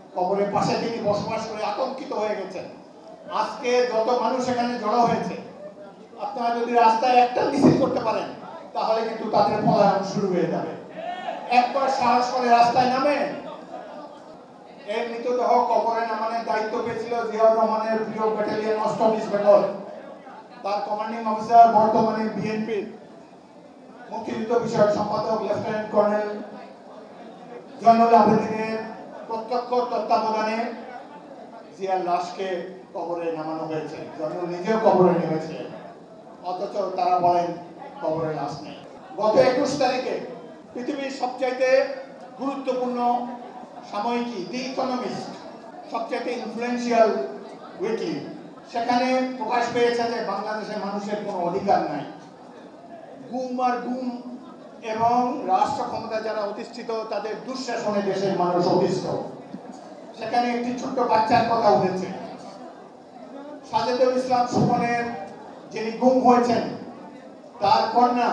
কবরের পাশে তিনি বসবাস করে আতঙ্কিত হয়ে গেছেন। আজকে যত মানুষ এখানে জড়ো হয়েছে, আপনারা যদি রাস্তায় একটা মিছিল করতে পারেন তাহলে কিন্তু তাদের পলায়ন শুরু হয়ে যাবে। একবার সাহস করে রাস্তায় নামেন। এর মৃতদেহ কবরে নামানোর দায়িত্ব পেয়েছিল জিয়াউর রহমানের প্রিয় ব্যাটালিয়ন ৮ম ইস্ট বেঙ্গল। তার কমান্ডিং অফিসার বর্তমানে বিএনপির মুক্তিযুদ্ধ বিষয়ক সম্পাদক লেফটেন্যান্ট কর্নেল জয়নুল আবেদিনের প্রত্যক্ষ তত্ত্বাবধানে জিয়ার লাশকে কবরে নামানো হয়েছে। জয়নুল নিজেও কবরে নেমেছিলেন, অথচ তারা বলেন কবরে লাশ নেই। গত ২১ তারিখে পৃথিবীর সবচাইতে গুরুত্বপূর্ণ সাময়িকী দি ইকোনমিস্ট, সবচাইতে ইনফ্লুয়েন্সিয়াল উইকলি, সেখানে প্রকাশ পেয়েছে যে বাংলাদেশের মানুষের কোনো অধিকার নাই। গুম আর গুম এবং রাষ্ট্র ক্ষমতা যারা অধিষ্ঠিত তাদের দুঃশাসনে দেশের মানুষ অতিষ্ঠ। সেখানে একটি ছোট্ট বাচ্চার কথা উঠেছে। সাজেদুল ইসলাম সুমনের যিনি গুম হয়েছেন তার কন্যা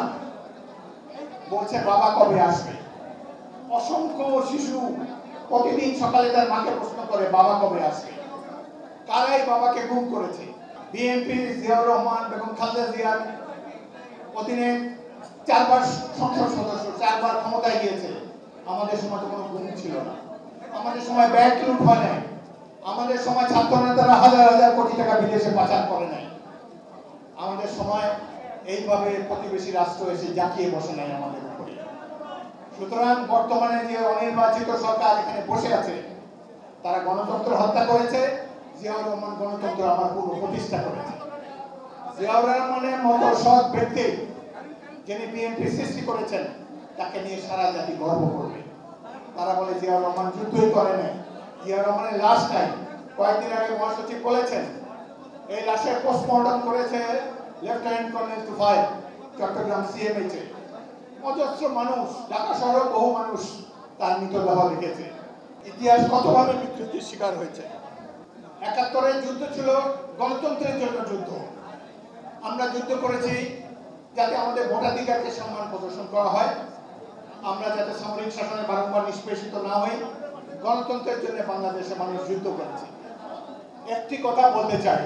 বলছে বাবা কবে আসবে। অসংখ্য শিশু প্রতিদিন সকালে তার মাকে প্রশ্ন করে বাবা কবে আসবে। কারাই বাবাকে গুম করেছে? বিএনপি জিয়াউর রহমান বেগম খালেদা জিয়ার অধীনে ৪বার সংসদ সদস্য, ৪বার ক্ষমতায় গিয়েছে। আমাদের সময় তো কোনো গুম ছিল না। আমাদের সময় ব্যাংক লুট হয় নাই। আমাদের সময় ছাত্র নেতারা হাজার হাজার কোটি টাকা বিদেশে পাচার করে নাই। আমাদের সময় এইভাবে প্রতিবেশী রাষ্ট্র এসে জাকিয়ে বসে নাই আমাদের উপরে। সুতরাং বর্তমানে যে অনির্বাচিত সরকার এখানে বসে আছে তারা গণতন্ত্র হত্যা করেছে। জিয়াউর রহমান গণতন্ত্র আমার পূর্ব প্রতিষ্ঠা করেছে। জিয়াউর রহমানের মতো সৎ ব্যক্তি যিনি বিএনপি সৃষ্টি করেছেন তাকে নিয়ে সারা জাতি গর্ব করবে। তারা বলে জিয়াউর রহমান যুদ্ধই করে নাই, জিয়াউর রহমানের লাশ নাই। কয়েকদিন আগে মহাসচিব বলেছেন এই লাশের পোস্টমর্টম করেছে লেফটেন্যান্ট কর্নেল তুফাইল চট্টগ্রাম সিএমএইচে। অজস্র মানুষ, ঢাকা শহরে বহু মানুষ তার মৃতদেহ দেখেছে। ইতিহাস কতভাবে বিকৃতির শিকার হয়েছে। ৭১-এর যুদ্ধ ছিল গণতন্ত্রের জন্য যুদ্ধ। আমরা যুদ্ধ করেছি যাতে আমাদের ভোটাধিকারকে সম্মান প্রদর্শন করা হয়, আমরা যাতে সামরিক শাসনে বারংবার নিষ্পেষিত না হই। গণতন্ত্রের জন্য বাংলাদেশের মানুষ যুদ্ধ করেছে। একটি কথা বলতে চাই,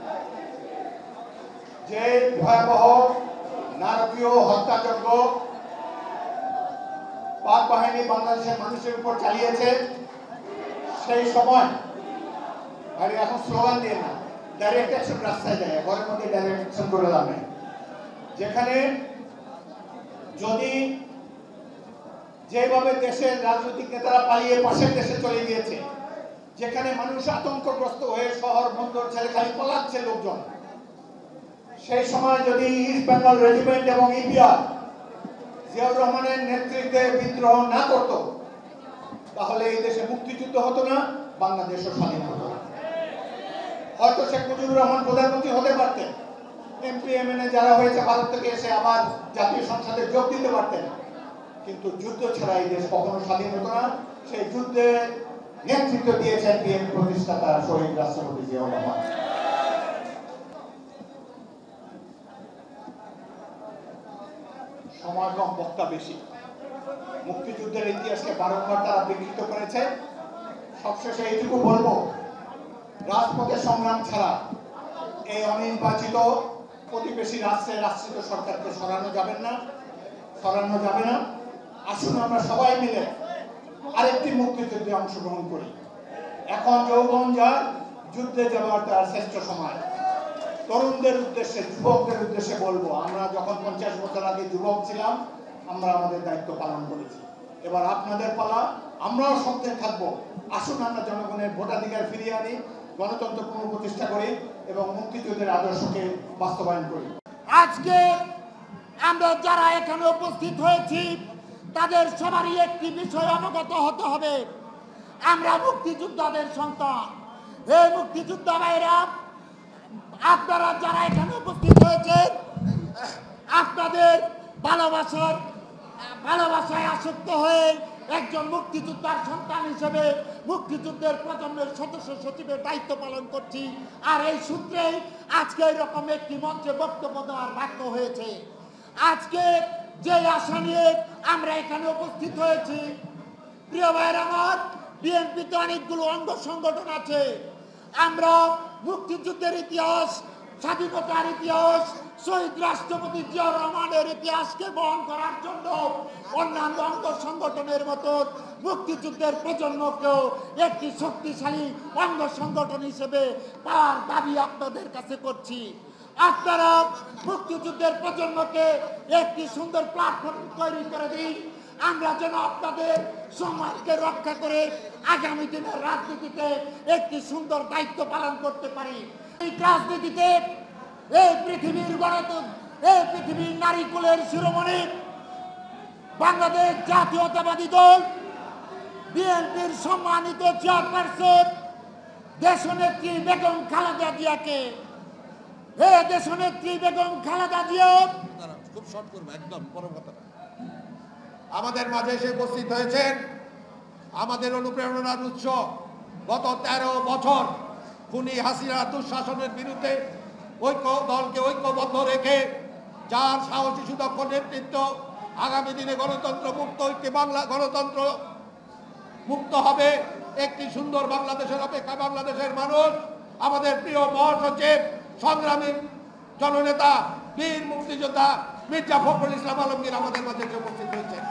যে ভয়াবহ নারকীয় হত্যাযজ্ঞ পাক বাহিনী বাংলাদেশের মানুষের উপর চালিয়েছে, সেই সময় আরে এখন স্লোগান দিয়ে না, ডাইরেক্ট অ্যাকশন রাস্তায় যায়, ঘরের মধ্যে ডাইরেক্ট অ্যাকশন করে দামে। যেখানে যদি যেভাবে দেশের রাজনৈতিক নেতারা পালিয়ে পাশের দেশে চলে গিয়েছে, যেখানে মানুষ আতঙ্কগ্রস্ত হয়ে শহর বন্দর ছেড়ে খালি পালাচ্ছে লোকজন, সেই সময় যদি ইস্ট বেঙ্গল রেজিমেন্ট এবং ইপিআর জিয়াউর রহমানের নেতৃত্বে বিদ্রোহ না করত তাহলে এই দেশে মুক্তিযুদ্ধ হতো না, বাংলাদেশও স্বাধীন হতো। হয়তো শেখ মুজিবুর রহমান প্রধানমন্ত্রী হতে পারতেন, এমপি এমএনএ যারা হয়েছে ভারত থেকে এসে আবার জাতীয় সংসদে যোগ দিতে পারতেন, কিন্তু যুদ্ধ ছাড়া এই দেশ কখনো স্বাধীন হতো না। সেই যুদ্ধে নেতৃত্ব দিয়েছেন বিএনপি প্রতিষ্ঠাতা শহীদ রাষ্ট্রপতি জিয়াউর রহমান। সময় কম, বক্তা বেশি। মুক্তিযুদ্ধের ইতিহাসকে বারংবার তারা বিকৃত করেছে। সবশেষে এইটুকু বলবো, রাজপথের সংগ্রাম ছাড়া এই অনির্বাচিত প্রতিবেশী রাষ্ট্রের রাষ্ট্রিত সরকারকে সরানো যাবে না। আসুন আমরা সবাই মিলে আরেকটি মুক্তিযুদ্ধে অংশগ্রহণ করি। এখন যৌবন যার, যুদ্ধে যাওয়ার তার শ্রেষ্ঠ সময়। তরুণদের উদ্দেশ্যে, যুবকদের উদ্দেশ্যে বলবো, আমরা যখন 50 বছর আগে যুবক ছিলাম আমরা আমাদের দায়িত্ব পালন করেছি। এবার আপনাদের পালা, আমরাও সঙ্গে থাকবো। আসুন আমরা জনগণের ভোটাধিকার ফিরিয়ে আনি, গণতন্ত্র পুনঃপ্রতিষ্ঠা করি এবং মুক্তিযুদ্ধের আদর্শকে বাস্তবায়ন করি। আজকে আমরা যারা এখানে উপস্থিত হয়েছি তাদের সবারই একটি বিষয় অবগত হতে হবে, আমরা মুক্তিযোদ্ধাদের সন্তান। এই মুক্তিযোদ্ধা ভাইরা, আপনারা যারা এখানে উপস্থিত হয়েছেন, আপনাদের ভালোবাসায় আসক্ত হয়ে একজন মুক্তিযোদ্ধার সন্তান হিসেবে মুক্তিযুদ্ধের প্রজন্মের সদস্য সচিবের দায়িত্ব পালন করছি। আর এই সূত্রেই আজকে এরকম একটি মঞ্চে বক্তব্য দেওয়ার বাধ্য হয়েছে। আজকে যে আশা নিয়ে আমরা এখানে উপস্থিত হয়েছি, প্রিয় ভাইয়ের আমার, বিএনপিতে অনেকগুলো অঙ্গ সংগঠন আছে। আমরা মুক্তিযুদ্ধের ইতিহাস, স্বাধীনতার ইতিহাস, শহীদ রাষ্ট্রপতি জিয়াউর রহমানের ইতিহাসকে বহন করার জন্য অন্যান্য অঙ্গ সংগঠনের মতো মুক্তিযুদ্ধের প্রজন্মকেও একটি শক্তিশালী অঙ্গ সংগঠন হিসেবে পাওয়ার দাবি আপনাদের কাছে করছি। আপনারা মুক্তিযুদ্ধের প্রজন্মকে একটি সুন্দর প্ল্যাটফর্ম তৈরি করে দিন, আমরা যেন আপনাদের সম্মানকে রক্ষা করে আগামী দিনের রাজনীতিতে একটি সুন্দর দায়িত্ব পালন করতে পারি। এই রাজনীতিতে এই পৃথিবীর নারীকুলের শিরোমণি বাংলাদেশ জাতীয়তাবাদী দল বিএনপির সম্মানিত চেয়ারপারসন দেশনেত্রী বেগম খালেদা জিয়াকে, দেশনেত্রী বেগম খালেদা জিয়া খুব শর্ট করবো, একদম পরম কথা। আমাদের মাঝে এসে উপস্থিত হয়েছেন আমাদের অনুপ্রেরণার উৎস, গত 13 বছর খুনি হাসিনা দুঃশাসনের বিরুদ্ধে দলকে ঐক্যবদ্ধ রেখে যার সাহসী সুদক্ষ নেতৃত্ব আগামী দিনে গণতন্ত্র মুক্ত একটি বাংলা গণতন্ত্র মুক্ত হবে, একটি সুন্দর বাংলাদেশের অপেক্ষা বাংলাদেশের মানুষ আমাদের প্রিয় মহাসচিব সংগ্রামী জননেতা বীর মুক্তিযোদ্ধা মির্জা ফখরুল ইসলাম আলমগীর আমাদের মাঝে উপস্থিত হয়েছেন।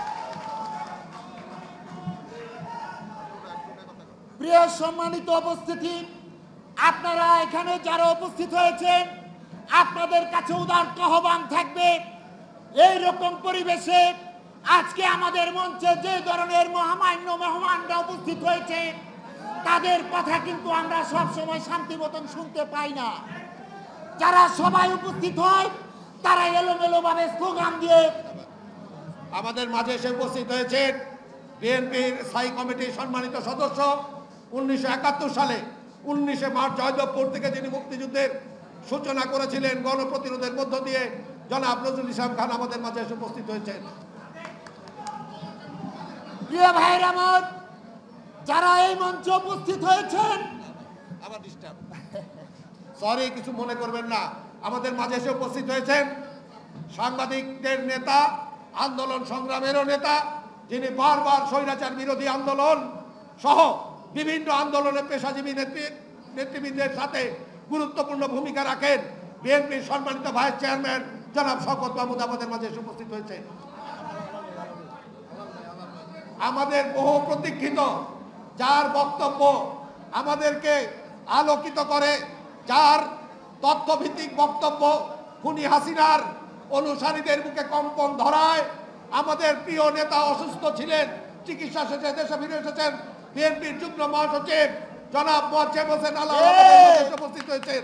প্রিয় সম্মানিত উপস্থিতি, আপনারা এখানে যারা উপস্থিত হয়েছেন আপনাদের কাছে উদারত আহ্বান থাকবে, এইরকম পরিবেশে আজকে আমাদের মঞ্চে যে ধরনের মহামান্য মেহমানরা উপস্থিত হয়েছে তাদের কথা কিন্তু আমরা সবসময় শান্তি মতন শুনতে পাই না। যারা সবাই উপস্থিত হয় তারা এলোমেলো ভাবে স্লোগান দিয়ে আমাদের মাঝে এসে উপস্থিত হয়েছেন বিএনপির স্থায়ী কমিটির সম্মানিত সদস্য, 1971 সালে 19 মার্চ জয়দেবপুর থেকে যিনি মুক্তিযুদ্ধের সূচনা করেছিলেন গণপ্রতিরোধের মধ্য দিয়ে, জনাব নজরুল ইসলাম খান আমাদের মাঝে এসে উপস্থিত হয়েছেন। প্রিয় ভাইয়ের আমার, যারা এই মঞ্চে উপস্থিত হয়েছেন, আবার ডিস্টার্ব, সরি কিছু মনে করবেন না, আমাদের মাঝে এসে উপস্থিত হয়েছেন সাংবাদিকদের নেতা, আন্দোলন সংগ্রামেরও নেতা, যিনি বারবার স্বৈরাচার বিরোধী আন্দোলন সহ বিভিন্ন আন্দোলনে পেশাজীবী নেতৃবৃন্দের সাথে গুরুত্বপূর্ণ ভূমিকা রাখেন, বিএনপির সম্মানিত ভাইস চেয়ারম্যান জনাব শওকত মাহমুদ আমাদের মাঝে এসে উপস্থিত হয়েছে। আমাদের বহু প্রতীক্ষিত, যার বক্তব্য আমাদেরকে আলোকিত করে, যার তথ্যভিত্তিক বক্তব্য খুনি হাসিনার অনুসারীদের বুকে কম্পন ধরায়, আমাদের প্রিয় নেতা অসুস্থ ছিলেন, চিকিৎসা শেষে দেশে ফিরে এসেছেন বিএনপির যুগ্ম মহাসচিব জনাব মোয়াজ্জেম হোসেন আলাল উপস্থিত হয়েছেন।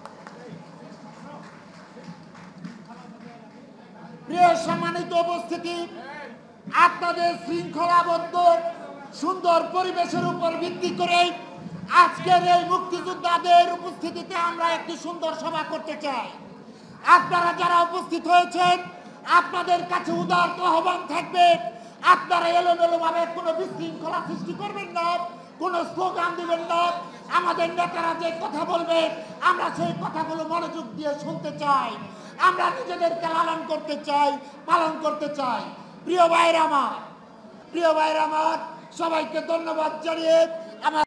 প্রিয় সম্মানিত উপস্থিতি, আপনাদের শৃঙ্খলাবদ্ধ সুন্দর পরিবেশের উপর ভিত্তি করে আজকের এই মুক্তিযোদ্ধাদের উপস্থিতিতে আমরা একটি সুন্দর সভা করতে চাই। আপনারা যারা উপস্থিত হয়েছেন আপনাদের কাছে উদারত আহ্বান থাকবে, আপনারা এলোমেলো ভাবে কোনো বিশৃঙ্খলা সৃষ্টি করবেন না, কোনো স্লোগান দিবেন না। আমাদের নেতারা যে কথা বলবে আমরা সেই কথাগুলো মনোযোগ দিয়ে শুনতে চাই, আমরা নিজেদেরকে লালন করতে চাই, পালন করতে চাই। প্রিয় ভাইয়ের আমার, সবাইকে ধন্যবাদ জানিয়ে